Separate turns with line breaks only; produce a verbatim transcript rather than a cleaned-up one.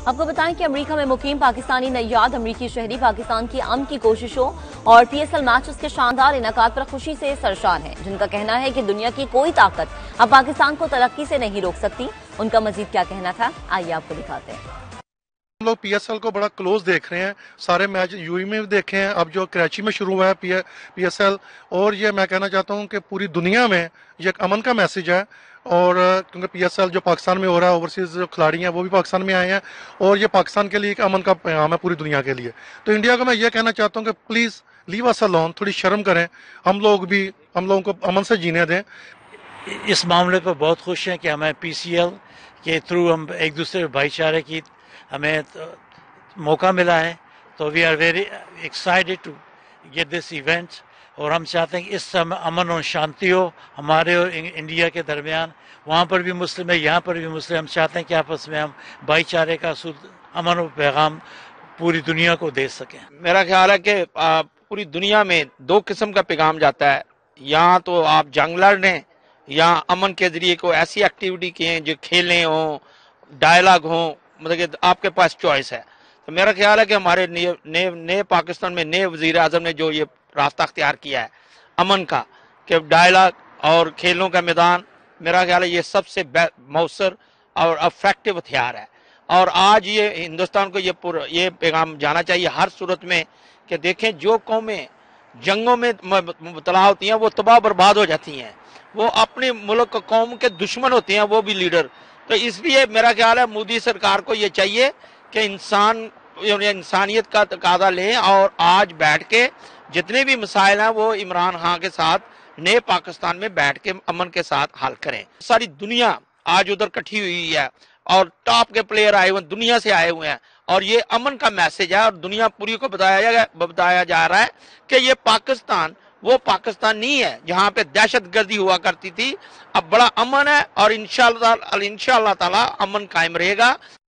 آپ کو بتائیں کہ امریکہ میں مقیم پاکستانی نیاد امریکی شہری پاکستان کی امن کی کوششوں اور پی ایس ایل میچز کے شاندار انعقاد پر خوشی سے سرشار ہیں، جن کا کہنا ہے کہ دنیا کی کوئی طاقت اب پاکستان کو ترقی سے نہیں روک سکتی۔ ان کا مزید کیا کہنا تھا، آئیے آپ کو دکھاتے ہیں۔
ہم لوگ پی ایس ایل کو بڑا کلوز دیکھ رہے ہیں، سارے میچ یو ای میں بھی دیکھے ہیں، اب جو کراچی میں شروع ہوا ہے پی ایس ایل، اور یہ میں کہنا چاہتا ہوں کہ پوری دنیا میں یہ ایک امن کا میسج ہے، اور کیونکہ پی ایس ایل جو پاکستان میں ہو رہا ہے، اوورسیز جو کھلاڑی ہیں وہ بھی پاکستان میں آئے ہیں، اور یہ پاکستان کے لیے ایک امن کا پیغام ہے پوری دنیا کے لیے۔ تو انڈیا کو میں یہ کہنا چاہتا ہوں کہ پلیز لیو اس الون، تھوڑی شرم کریں، ہم لوگ بھی ہم لوگوں کو امن سے جینے دیں۔
اس معاملے پر بہت خوش ہیں کہ ہمیں پی سی ایل کے تھرو ہم ایک دوسرے بھائی چارے کی ہمیں موقع ملا ہے، تو we are very excited to get this event, اور ہم چاہتے ہیں کہ اس سے امن اور شانتی ہو ہمارے اور انڈیا کے درمیان، وہاں پر بھی مسلم ہے، یہاں پر بھی مسلم، ہم چاہتے ہیں کہ آپس میں ہم بھائی چارے کا اصول امن و پیغام پوری دنیا کو دے سکیں۔
میرا خیال ہے کہ پوری دنیا میں دو قسم کا پیغام جاتا ہے، یہاں تو آپ جنگ لڑ رہے ہیں یا امن کے ذریعے کوئی ایسی ایکٹیویٹی کی جو کھیلیں ہوں، ڈائلاگ ہوں، مطلب کہ آپ کے پاس چوائس ہے۔ تو میرا خیال ہے کہ ہمارے نئے نئے پاکستان میں نئے وزیر اعظم نے جو یہ راستہ اختیار کیا ہے امن کا، کہ ڈائلاگ اور کھیلوں کا میدان، میرا خیال ہے یہ سب سے مؤثر اور افیکٹو ہتھیار ہے۔ اور آج یہ ہندوستان کو یہ پر یہ پیغام جانا چاہیے ہر صورت میں کہ دیکھیں جو قومیں جنگوں میں مبتلا ہوتی ہیں وہ تباہ برباد ہو جاتی ہیں، وہ اپنے ملک قوم کے دشمن ہوتے ہیں وہ بھی لیڈر۔ تو اس لیے میرا خیال ہے مودی سرکار کو یہ چاہیے کہ انسان انسانیت کا تقاضا لیں اور آج بیٹھ کے جتنے بھی مسائل ہیں وہ عمران خان کے ساتھ نئے پاکستان میں بیٹھ کے امن کے ساتھ حل کریں۔ ساری دنیا آج ادھر کٹھی ہوئی ہے اور ٹاپ کے پلیئر آئے ہوئے ہیں، دنیا سے آئے ہوئے ہیں، اور یہ امن کا میسج ہے، اور دنیا پوری کو بتایا بتایا جا رہا ہے کہ یہ پاکستان وہ پاکستان نہیں ہے جہاں پہ دہشت گردی ہوا کرتی تھی، اب بڑا امن ہے، اور انشاءاللہ انشاءاللہ تعالی امن قائم رہے گا۔